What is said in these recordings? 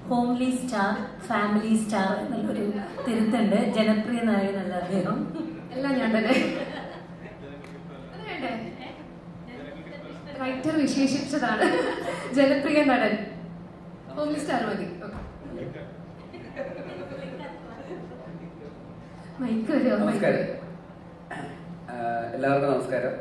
Homely star, family star എന്നുള്ളൊരു തിരുത്തുണ്ട്. ജനപ്രിയ നായകനല്ല അദ്ദേഹം. എല്ലാം ഞാൻ തന്നെ റൈറ്റർ വിശേഷിച്ചതാണ്. ജനപ്രിയ നടൻ, ഹോംലി സ്റ്റാർ മതി. മൈക്ക് വരുമോ? നമസ്കാരം, എല്ലാവർക്കും നമസ്കാരം.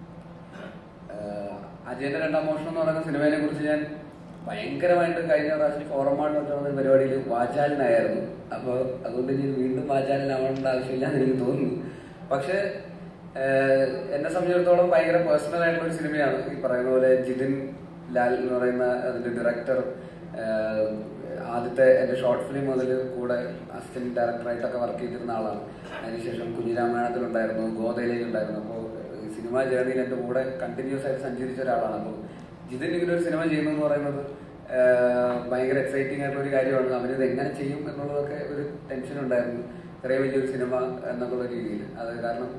അജയന്റെ രണ്ടാം മോഷണം എന്ന് പറയുന്ന സിനിമയെ കുറിച്ച് ഞാൻ ഭയങ്കരമായിട്ട് കഴിഞ്ഞ പ്രാവശ്യം ഫോറമാർട്ട് നടത്തുന്ന പരിപാടിയിൽ വാചാലനായിരുന്നു. അപ്പോൾ അതുകൊണ്ട് ഇനി വീണ്ടും വാചാലനാവേണ്ട ആവശ്യമില്ല എന്ന് എനിക്ക് തോന്നുന്നു. പക്ഷെ എന്നെ സംബന്ധിച്ചിടത്തോളം ഭയങ്കര പേഴ്സണൽ ആയിട്ടുള്ള ഒരു സിനിമയാണ്. ഈ പറയുന്ന പോലെ ജിതിൻ ലാൽ എന്ന് പറയുന്ന അതിന്റെ ഡയറക്ടർ ആദ്യത്തെ എന്റെ ഷോർട്ട് ഫിലിം മുതൽ കൂടെ അസിസ്റ്റന്റ് ഡയറക്ടറായിട്ടൊക്കെ വർക്ക് ചെയ്തിരുന്ന ആളാണ്. അതിനുശേഷം കുഞ്ഞിരാമായണത്തിലുണ്ടായിരുന്നു, ഗോദയിലേക്കുണ്ടായിരുന്നു. അപ്പോൾ സിനിമാ ജേർണിയിൽ എൻ്റെ കൂടെ കണ്ടിന്യൂസ് ആയിട്ട് സഞ്ചരിച്ച ഒരാളാണ്. അപ്പോൾ ജിതിൻ ഇങ്ങനെ ഒരു സിനിമ ചെയ്യുന്നു എന്ന് പറയുന്നത് ഭയങ്കര എക്സൈറ്റിംഗ് ആയിട്ടുള്ള ഒരു കാര്യമാണ്. അവനിത് എങ്ങനെ ചെയ്യും എന്നുള്ളതൊക്കെ ഒരു ടെൻഷൻ ഉണ്ടായിരുന്നു, ഇത്രയും വലിയൊരു സിനിമ എന്നുള്ള രീതിയിൽ. അത് കാരണം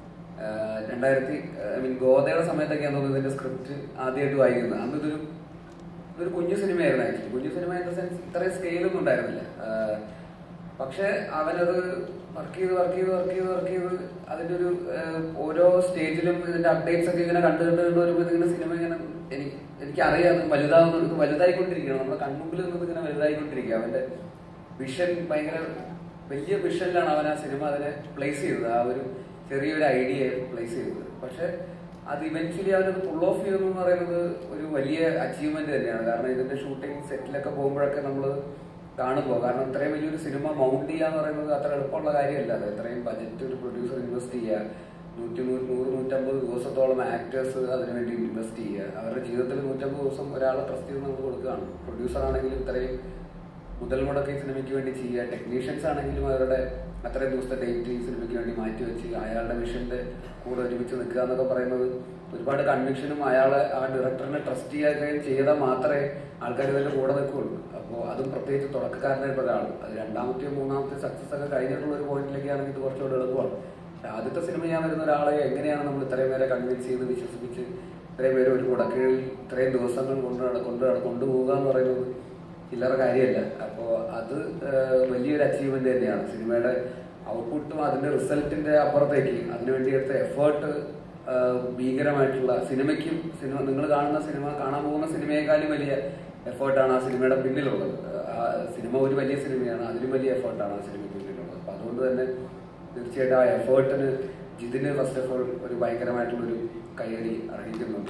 ഗോദയുടെ സമയത്തൊക്കെയാണ് തോന്നുന്നത് ഇതിന്റെ സ്ക്രിപ്റ്റ് ആദ്യമായിട്ട് വായിക്കുന്നത്. അന്ന് ഇതൊരു കുഞ്ഞു സിനിമയായിരുന്നു. ആക്ച്വലി കുഞ്ഞു സിനിമ ഇൻ ദ സെൻസ് ഇത്രയും സ്കെയിലൊന്നും ഉണ്ടായിരുന്നില്ല. പക്ഷെ അവനത് വർക്ക് ചെയ്ത് അതിന്റെ ഒരു ഓരോ സ്റ്റേജിലും ഇതിന്റെ അപ്ഡേറ്റ്സ് ഒക്കെ ഇങ്ങനെ കണ്ടു വരുമ്പോൾ ഇതിങ്ങനെ സിനിമ ഇങ്ങനെ എനിക്കറിയാം വലുതായിക്കൊണ്ടിരിക്കുകയാണ്. നമ്മുടെ കൺമുമ്പിൽ നിന്നത് ഇങ്ങനെ വലുതായിക്കൊണ്ടിരിക്കുക. അവന്റെ വിഷൻ ഭയങ്കര വലിയ വിഷനിലാണ് അവൻ ആ സിനിമ അതിനെ പ്ലേസ് ചെയ്തത്, ആ ഒരു ചെറിയൊരു ഐഡിയ പ്ലേസ് ചെയ്തത്. പക്ഷെ അത് ഇവൻച്വലി അവനത് പുൾ ഓഫ് ചെയ്യുന്നു എന്ന് പറയുന്നത് ഒരു വലിയ അച്ചീവ്മെന്റ് തന്നെയാണ്. കാരണം ഇതിന്റെ ഷൂട്ടിംഗ് സെറ്റിലൊക്കെ പോകുമ്പോഴൊക്കെ നമ്മൾ കാണുമ്പോൾ, കാരണം ഇത്രയും വലിയൊരു സിനിമ മൗണ്ട് ചെയ്യുക എന്ന് പറയുന്നത് അത്ര എളുപ്പമുള്ള കാര്യമല്ല. അത് ഇത്രയും ബജറ്റ് ഒരു പ്രൊഡ്യൂസർ ഇൻവെസ്റ്റ് ചെയ്യുക, 100-150 ദിവസത്തോളം ആക്ടേഴ്സ് അതിനുവേണ്ടി ഇൻവെസ്റ്റ് ചെയ്യുക, അവരുടെ ജീവിതത്തിൽ 150 ദിവസം ഒരാളെ ട്രസ്റ്റ് ചെയ്ത് നമ്മൾ കൊടുക്കുകയാണ്. പ്രൊഡ്യൂസർ ആണെങ്കിലും ഇത്രയും മുതൽ മുടക്കി സിനിമയ്ക്ക് വേണ്ടി ചെയ്യുക, ടെക്നീഷ്യൻസ് ആണെങ്കിലും അവരുടെ അത്രയും ദിവസത്തെ ഡേറ്റ് ഈ സിനിമയ്ക്ക് വേണ്ടി മാറ്റിവെച്ച് അയാളുടെ വിഷന്റെ കൂടെ ഒരുമിച്ച് നിൽക്കുക എന്നൊക്കെ പറയുന്നത് ഒരുപാട് കൺവിക്ഷനും അയാളെ ആ ഡയറക്ടറിനെ ട്രസ്റ്റ് ചെയ്യുകയും ചെയ്താൽ മാത്രമേ ആൾക്കാർ ഇതിന്റെ കൂടെ നിൽക്കുകയുള്ളൂ. അപ്പോൾ അതും പ്രത്യേകിച്ച് തുടക്കക്കാരനായിട്ടുള്ള ഒരാൾ, അത് രണ്ടാമത്തെയോ മൂന്നാമത്തെയോ സക്സസ് ഒക്കെ കഴിഞ്ഞിട്ടുള്ള ഒരു പോയിന്റിലേക്കാണെങ്കിൽ ഇത് കുറച്ചുകൂടെ എളുപ്പമാണ്. ആദ്യത്തെ സിനിമ ചെയ്യാൻ വരുന്ന ഒരാളെ എങ്ങനെയാണ് നമ്മൾ ഇത്രയും പേരെ കൺവിൻസ് ചെയ്ത് വിശ്വസിപ്പിച്ച് ഇത്രയും പേര് ഒരു കുടക്കീഴിൽ ഇത്രയും ദിവസങ്ങൾ കൊണ്ടുപോകുക എന്ന് പറയുന്നത് ചില്ലറ കാര്യമല്ല. അപ്പോൾ അത് വലിയൊരു അച്ചീവ്മെന്റ് തന്നെയാണ്. സിനിമയുടെ ഔട്ട്പുട്ടും അതിന്റെ റിസൾട്ടിന്റെ അപ്പുറത്തേക്ക് അതിനുവേണ്ടി എടുത്ത എഫേർട്ട് ഭീകരമായിട്ടുള്ള സിനിമയ്ക്കും നിങ്ങൾ കാണാൻ പോകുന്ന സിനിമയെക്കാളും വലിയ എഫേർട്ടാണ് ആ സിനിമയുടെ പിന്നിലുള്ളത്. ആ സിനിമ ഒരു വലിയ സിനിമയാണ്, അതിലും വലിയ എഫേർട്ടാണ് ആ സിനിമയ്ക്ക് പിന്നിലുള്ളത്. അപ്പൊ അതുകൊണ്ട് തന്നെ തീർച്ചയായിട്ടും ആ എഫേർട്ടിന് ജിതിന് ഫസ്റ്റ് ഓഫ് ഓൾ ഒരു ഭയങ്കരമായിട്ടുള്ളൊരു കയ്യടി അർഹിക്കുന്നുണ്ട്.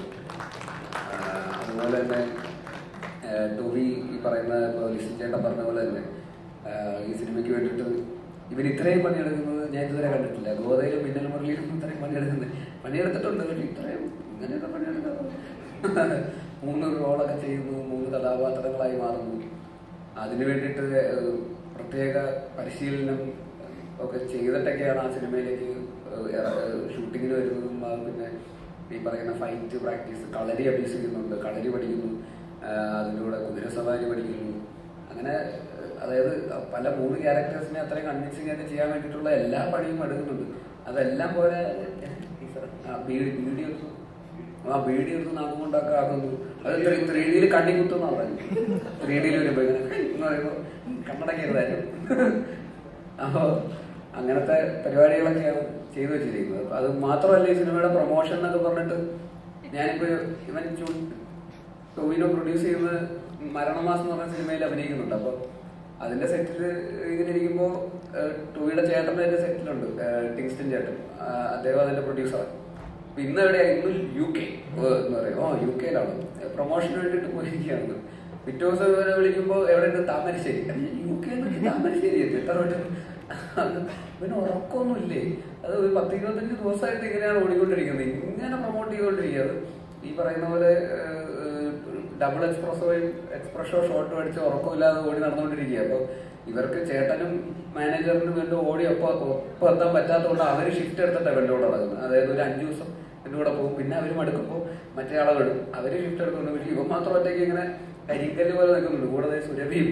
അതുപോലെ തന്നെ ടോവി ഈ പറയുന്ന ലിസ്റ്റ് ചേട്ടൻ പറഞ്ഞ പോലെ തന്നെ ഈ സിനിമയ്ക്ക് വേണ്ടിയിട്ട് ഇവർ ഇത്രയും പണിയെടുക്കുന്നത് ഞാൻ ഇതുവരെ കണ്ടിട്ടില്ല. ഗോദയിലും മിന്നൽ മുരളിയിലും ഇത്രയും പണിയെടുത്തിട്ടുണ്ട്. പക്ഷെ ഇത്രയും ഇങ്ങനെയൊക്കെ പണിയെടുക്കുന്നത് 3 റോളൊക്കെ ചെയ്യുന്നു, 3 കഥാപാത്രങ്ങളായി മാറുന്നു. അതിനു വേണ്ടിയിട്ട് പ്രത്യേക പരിശീലനം ഒക്കെ ചെയ്തിട്ടൊക്കെയാണ് ആ സിനിമയിലേക്ക് ഷൂട്ടിങ്ങിന് വരുന്നതും. പിന്നെ ഈ പറയുന്ന ഫൈറ്റ് പ്രാക്ടീസ്, കളരി അഭ്യസിക്കുന്നുണ്ട്, കളരി പഠിക്കുന്നു, അതിൻ്റെ കൂടെ കുതിരസവാരി പഠിക്കുന്നു. അങ്ങനെ അതായത് പല 3 ക്യാരക്ടേഴ്സിനെ അത്രയും കൺവിൻസിംഗ് ആയിട്ട് ചെയ്യാൻ വേണ്ടിയിട്ടുള്ള എല്ലാ പണിയും എടുക്കുന്നുണ്ട്. അതെല്ലാം പോലെ ബീഡി എടുത്ത് നാമം കൊണ്ടൊക്കെ ആക്കുന്നു. അത് 3D കണ്ണി കുത്തുന്ന പറഞ്ഞു, 3D വരുമ്പോ എന്ന് പറയുമ്പോൾ കണ്ണടക്കരുതായിരുന്നു. അപ്പോൾ അങ്ങനത്തെ പരിപാടികളൊക്കെയാണ് ചെയ്തു വെച്ചിരിക്കുന്നത്. അപ്പൊ അത് മാത്രമല്ല, ഈ സിനിമയുടെ പ്രൊമോഷൻ എന്നൊക്കെ പറഞ്ഞിട്ട് ഞാനിപ്പോ ഇവൻ ടോവിനോ പ്രൊഡ്യൂസ് ചെയ്യുന്ന മരണമാസം എന്ന് പറഞ്ഞ സിനിമയിൽ അഭിനയിക്കുന്നുണ്ട്. അപ്പൊ അതിന്റെ സെറ്റിൽ ഇങ്ങനെ ഇരിക്കുമ്പോൾ ടോവിയുടെ ചേട്ടൻ്റെ അതിന്റെ സെറ്റിലുണ്ട്, ടിങ്സ്റ്റൺ ചേട്ടൻ, അദ്ദേഹം അതിന്റെ പ്രൊഡ്യൂസറാണ്. അപ്പൊ ഇന്ന് എവിടെയാ? ഇന്ന് UK എന്ന് പറയും. UK-ലാണ് പ്രൊമോഷന് വേണ്ടിയിട്ട് പോയിരിക്കുകയാണ്. പിറ്റേ ദിവസം ഇവരെ വിളിക്കുമ്പോൾ എവിടെയുണ്ട്? താമരശ്ശേരി. UK താമരശ്ശേരി എത്തി. എത്ര പിന്നെ ഉറക്കമൊന്നുമില്ലേ? അത് ഒരു 10-25 ദിവസമായിട്ട് ഇങ്ങനെയാണ് ഓടിക്കൊണ്ടിരിക്കുന്നത്, ഇങ്ങനെ പ്രൊമോട്ട് ചെയ്തുകൊണ്ടിരിക്കുക. അത് ഈ പറയുന്ന പോലെ ഡബിൾ എക്സ്പ്രഷോ ഷോട്ട് അടിച്ച് ഉറക്കമില്ലാതെ ഓടി നടന്നുകൊണ്ടിരിക്കുക. അപ്പോൾ ഇവർക്ക് ചേട്ടനും മാനേജറിനും എൻ്റെ ഓടി ഒപ്പം എത്താൻ പറ്റാത്തതുകൊണ്ട് അവർ ഷിഫ്റ്റ് എടുത്തിട്ട് അവരുടെ കൂടെ നടക്കുന്നത്. അതായത് ഒരു 5 ദിവസം എൻ്റെ കൂടെ പോകും, പിന്നെ അവർ മടുക്കുമ്പോൾ മറ്റേ ആളെ വിടും, അവർ ഷിഫ്റ്റ് എടുക്കുന്നുണ്ട്. പക്ഷെ ഇവൻ മാത്രം ഒറ്റയ്ക്ക് ഇങ്ങനെ കരിക്കല് പോലെ നിൽക്കുന്നുണ്ട്. കൂടാതെ സുരഭിയും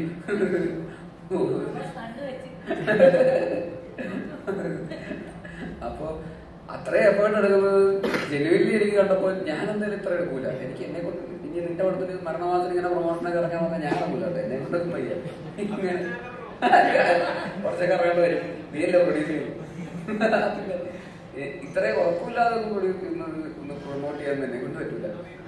അപ്പൊ അത്രയും എഫേർട്ട് എടുക്കുന്നത് ജനുവലി എനിക്ക് കണ്ടപ്പോൾ ഞാൻ എന്തായാലും ഇത്ര എടുക്കൂല, എനിക്ക് എന്നെ കൊണ്ട് ഇനി നിന്റെ എന്റെ പടത്തിന് മരണമാസത്തിന് ഇങ്ങനെ പ്രൊമോഷനൊക്കെ ഇറങ്ങാൻ വന്നാൽ ഞാൻ ഇറങ്ങില്ല കേട്ടോ, എന്നെ കൊണ്ടൊന്നും വയ്യ. ഇങ്ങനെ കുറച്ചൊക്കെ ഇറങ്ങേണ്ടി വരും, നീയല്ലേ പ്രൊഡ്യൂസ് ചെയ്യും. ഇത്രയും ഉറപ്പില്ലാതെ ഒന്ന് പ്രൊമോട്ട് ചെയ്യാൻ തന്നെ കൊണ്ട് പറ്റില്ല.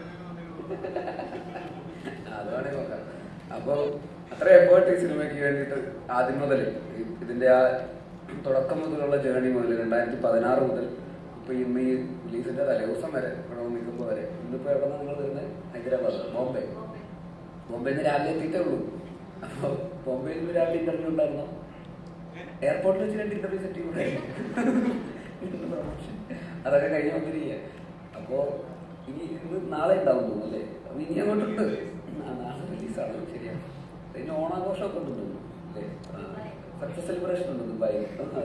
അതാണ് നോക്കാം. അപ്പോൾ അത്ര എഫേർട്ട് ഈ സിനിമയ്ക്ക് വേണ്ടിയിട്ട് ആദ്യം മുതൽ ഇതിന്റെ ആ തുടക്കം മുതലുള്ള ജേണി മുതൽ 2016 മുതൽ ഇപ്പൊ ഇന്ന് ഈ റിലീസിന്റെ തലേദിവസം വരെ ഇവിടെ നിൽക്കുമ്പോൾ വരെ, ഇന്നിപ്പോ എവിടെ നിങ്ങൾ വരുന്നത്? ഹൈദരാബാദ്, ബോംബെയിൽ നിന്ന് രാവിലെ എത്തിയിട്ടേ ഉള്ളൂ. അപ്പോൾ ബോംബെയിൽ നിന്ന് രാവിലെ ഇന്റർവ്യൂ ഉണ്ടായിരുന്നു, എയർപോർട്ടിൽ വെച്ച് 2 ഇന്റർവ്യൂ സെറ്റ് ചെയ്യുന്നുണ്ടായിരുന്നു. അതൊക്കെ കഴിഞ്ഞ് വന്നിരിക്കുക. അപ്പോ ഇനി ഇന്ന് നാളെ ഉണ്ടാവും തോന്നുന്നു അല്ലേ? അപ്പൊ ഇനി അങ്ങോട്ടുണ്ട്. നാളെ റിലീസാണ്, ശരിയാണ്. പിന്നെ ഓണാഘോഷമൊക്കെ ഉണ്ട് തോന്നുന്നു അല്ലേ? സക്സസ് സെലിബ്രേഷൻ ഉണ്ട് ദുബായി.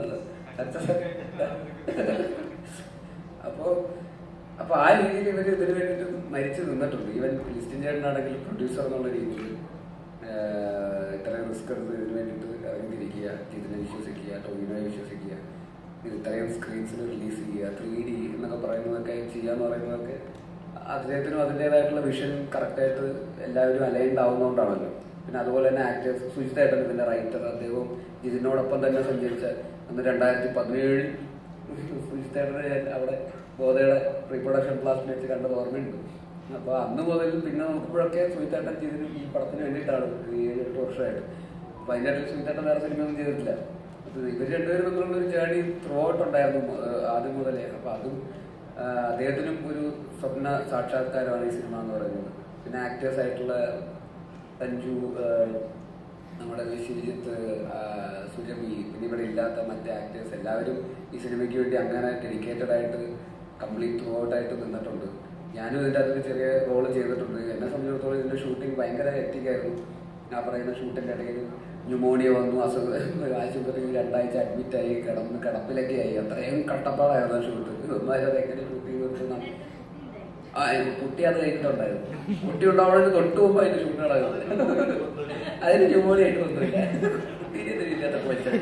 അപ്പൊ ആ രീതിയിൽ ഇവര് ഇതിന് വേണ്ടിയിട്ട് മരിച്ചു നിന്നിട്ടുണ്ട്. ഈവൻ ലിസ്റ്റിൻ ചേട്ടനാണെങ്കിൽ പ്രൊഡ്യൂസർ എന്നുള്ള രീതിയിൽ ഇത്രയും റിസ്ക് എടുത്ത് ഇതിന് വേണ്ടിയിട്ട് ഇറങ്ങിയിരിക്കുക, ഇതിനെ വിശ്വസിക്കുക, ടോവിനോയെ വിശ്വസിക്കുക, ഇത് ഇത്രയും സ്ക്രീൻസിൽ റിലീസ് ചെയ്യുക, 3D എന്നൊക്കെ പറയുന്നതൊക്കെ ചെയ്യാന്ന് പറയുന്നതൊക്കെ അദ്ദേഹത്തിനും അതിൻ്റെതായിട്ടുള്ള വിഷൻ കറക്റ്റായിട്ട് എല്ലാവരും അലൈൻഡ് ആവുന്നതുകൊണ്ടാണല്ലോ. പിന്നെ അതുപോലെ തന്നെ ആക്ടേഴ്സ്, സുജിത്തായിട്ടാണ് ഇതിന്റെ റൈറ്റർ, അദ്ദേഹവും ഇതിനോടൊപ്പം തന്നെ സഞ്ചരിച്ച അന്ന് 2017 സുജിത്തായിട്ടനെ അവിടെ ഗോതയുടെ പ്രീ പ്രൊഡക്ഷൻ ക്ലാസ്സിൽ വെച്ച് കണ്ടത് ഓർമ്മയുണ്ട്. അപ്പൊ അന്ന് മുതൽ പിന്നെ നോക്കുമ്പോഴൊക്കെ സുജിത്തായിട്ടൻ ചെയ്തിന് ഈ പടത്തിന് വേണ്ടിയിട്ടാണ് 7-8 വർഷമായിട്ട്. അപ്പൊ അതിൻ്റെ ഇടയിൽ സുജിത്തായിട്ടൻ വേറെ സിനിമയൊന്നും ചെയ്തിട്ടില്ല. അപ്പൊ ഇവർ രണ്ടുപേരും തമ്മിലുള്ള ഒരു ജേർണി ത്രൂ ഔട്ട് ഉണ്ടായിരുന്നു ആദ്യം മുതലേ. അപ്പൊ അതും അദ്ദേഹത്തിനും ഒരു സ്വപ്ന സാക്ഷാത്കാരമാണ് ഈ സിനിമ എന്ന് പറയുന്നത്. പിന്നെ ആക്ടേഴ്സ് ആയിട്ടുള്ള സഞ്ജു, നമ്മുടെ ശിവജിത്ത്, സുരഭി, പിന്നെ ഇവിടെ ഇല്ലാത്ത മറ്റ് ആക്ടേഴ്സ് എല്ലാവരും ഈ സിനിമയ്ക്ക് വേണ്ടി അങ്ങനെ ഡെഡിക്കേറ്റഡ് ആയിട്ട് കംപ്ലീറ്റ് ത്രൂ ഔട്ട് ആയിട്ട് നിന്നിട്ടുണ്ട്. ഞാനും ഇതിൻ്റെ അകത്തൊരു ചെറിയ റോള് ചെയ്തിട്ടുണ്ട്. എന്നെ സംബന്ധിച്ചിടത്തോളം ഇതിൻ്റെ ഷൂട്ടിംഗ് ഭയങ്കര ഹെക്റ്റിക്കായിരുന്നു. ഞാൻ പറയുന്ന ഷൂട്ടിൻ്റെ ഇടയിൽ ന്യൂമോണിയ വന്നു, ആശുപത്രിയിൽ 2 ആഴ്ച അഡ്മിറ്റായി, കിടപ്പിലൊക്കെ ആയി. അത്രയും കഷ്ടപ്പാടായിരുന്നു ആ ഷൂട്ട്. ഇതൊന്നും അതിനകത്ത് എങ്ങനെ ഷൂട്ട് ചെയ്ത് നിർത്തുന്ന കുട്ടി അത് കഴിഞ്ഞിട്ടുണ്ടായിരുന്നു. കുട്ടി ഉണ്ടാവുന്നതിന് തൊട്ട് മുമ്പ് അതിന്റെ ഷൂട്ട് നടക്കുന്നത്. അതിന് ന്യൂമോണിയ ആയിട്ട് ഒന്നുമില്ല, കുട്ടീനെതിരില്ലാത്ത പോലീസ്.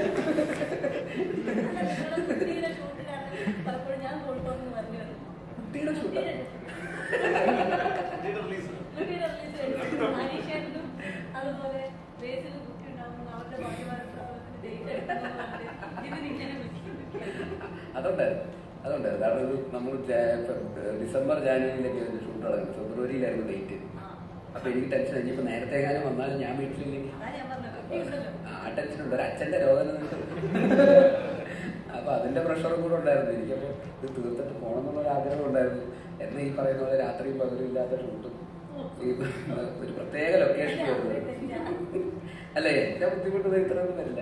കുട്ടിയുടെ ഷൂട്ടാണ് അതുണ്ടായിരുന്നു. കാരണം നമ്മൾ ഡിസംബർ ജാനുവരിയിലൊക്കെ ഷൂട്ട് നടക്കുന്നത്, ഫെബ്രുവരിയിലായിരുന്നു ഡേറ്റ്. അപ്പൊ എനിക്ക് ടെൻഷൻ കഴിഞ്ഞപ്പോൾ നേരത്തെ എങ്ങാനും വന്നാലും ഞാൻ വീട്ടിലില്ലെങ്കിൽ ആ ടെൻഷനുണ്ട്. ഒരു അച്ഛന്റെ രോദനം. അപ്പൊ അതിന്റെ പ്രഷറും കൂടെ ഉണ്ടായിരുന്നു എനിക്കപ്പോൾ ഇത് തീർത്തിട്ട് പോകണം എന്നുള്ളൊരു ആഗ്രഹം ഉണ്ടായിരുന്നു. എന്നാൽ ഈ പറയുന്ന പോലെ രാത്രിയും പകലും ഇല്ലാത്ത ഷൂട്ടും ഈ ഒരു പ്രത്യേക ലൊക്കേഷൻ അല്ലേ? എന്റെ ബുദ്ധിമുട്ട് ഇത്രയൊന്നും വരില്ല.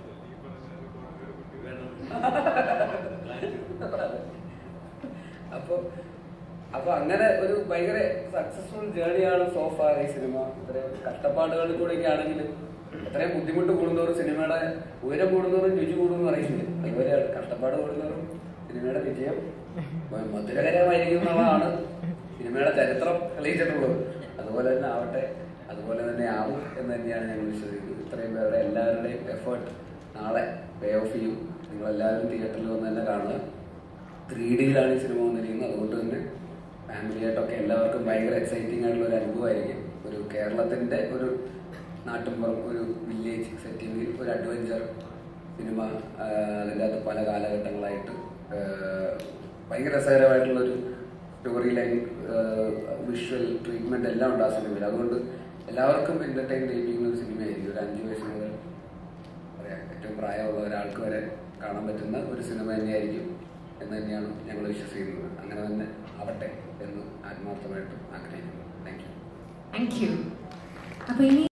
അപ്പൊ അങ്ങനെ ഒരു ഭയങ്കര സക്സസ്ഫുൾ ജേർണിയാണ് സോഫാർ ഈ സിനിമ. ഇത്രയും കഷ്ടപ്പാടുകളിൽ കൂടെയൊക്കെ ആണെങ്കിലും എത്രയും ബുദ്ധിമുട്ട് കൂടുന്നവരും സിനിമയുടെ ഉയരം കൂടുന്നവരും രുചി കൂടുന്നു പറയുന്നത് അതുപോലെയാണ്. കഷ്ടപ്പാട് കൂടുന്നവരും സിനിമയുടെ വിജയം മധുരകരമായിരിക്കും എന്നുള്ളതാണ് സിനിമയുടെ ചരിത്രം തെളിയിച്ചിട്ടുള്ളത്. അതുപോലെ തന്നെ ആവട്ടെ, അതുപോലെ തന്നെ ആവും എന്ന് തന്നെയാണ് ഞങ്ങൾ വിശ്വസിക്കുന്നത്. ഇത്രയും പേരുടെ എല്ലാവരുടെയും എഫേർട്ട് നാളെ പേ ഓഫ് ചെയ്യും. നിങ്ങളെല്ലാവരും തിയേറ്ററിൽ വന്ന് തന്നെ കാണുക. 3Dയിലാണ് ഈ സിനിമ വന്നിരിക്കുന്നത്. അതുകൊണ്ട് തന്നെ ഫാമിലിയായിട്ടൊക്കെ എല്ലാവർക്കും ഭയങ്കര എക്സൈറ്റിംഗ് ആയിട്ടുള്ള ഒരു അനുഭവമായിരിക്കും. ഒരു കേരളത്തിന്റെ ഒരു നാട്ടിൻപുറം, ഒരു വില്ലേജ് സെറ്റിങ്ങിൽ ഒരു അഡ്വഞ്ചർ സിനിമ. അതിൻ്റെ അകത്ത് പല കാലഘട്ടങ്ങളായിട്ട് ഭയങ്കര രസകരമായിട്ടുള്ളൊരു സ്റ്റോറി ലൈൻ, വിഷ്വൽ ട്രീറ്റ്മെന്റ് എല്ലാം ഉണ്ട് ആ സിനിമയിൽ. അതുകൊണ്ട് എല്ലാവർക്കും എന്റർടൈൻ ചെയ്യിപ്പിക്കുന്ന ഒരു സിനിമയായിരിക്കും. ഒരു 5 വയസ്സ് മുതൽ പറയാം ഏറ്റവും പ്രായമുള്ള ഒരാൾക്ക് വരെ കാണാൻ പറ്റുന്ന ഒരു സിനിമ തന്നെയായിരിക്കും എന്ന് തന്നെയാണ് ഞങ്ങൾ വിശ്വസിക്കുന്നത്. അങ്ങനെ തന്നെ ആവട്ടെ എന്ന് ആത്മാർത്ഥമായിട്ട് ആഗ്രഹിക്കുന്നു. Thank you. അപ്പൊ ഇനി